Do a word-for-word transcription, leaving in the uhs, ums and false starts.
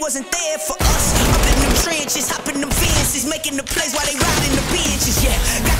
wasn't there for us. Up in them trenches, hopping them fences, making the plays while they riding the benches, yeah.